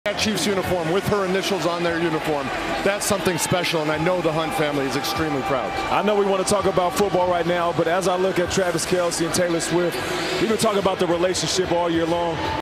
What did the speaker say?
That Chiefs uniform with her initials on their uniform. That's something special, and I know the Hunt family is extremely proud. I know we want to talk about football right now, but as I look at Travis Kelce and Taylor Swift, we've been talking about the relationship all year long.